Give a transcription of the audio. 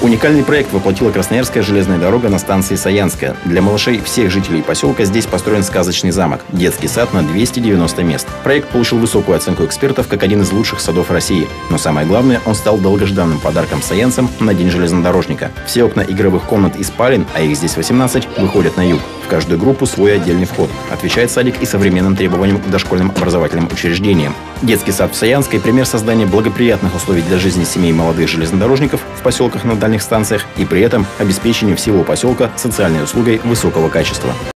Уникальный проект воплотила Красноярская железная дорога на станции Саянская. Для малышей всех жителей поселка здесь построен сказочный замок – детский сад на 290 мест. Проект получил высокую оценку экспертов как один из лучших садов России. Но самое главное, он стал долгожданным подарком саянцам на День железнодорожника. Все окна игровых комнат и спален, а их здесь 18, выходят на юг. В каждую группу свой отдельный вход. Отвечает садик и современным требованиям к дошкольным образовательным учреждениям. Детский сад в Саянской – пример создания благоприятных условий для жизни семей молодых железнодорожников в поселках на дальних станциях и при этом обеспечение всего поселка социальной услугой высокого качества.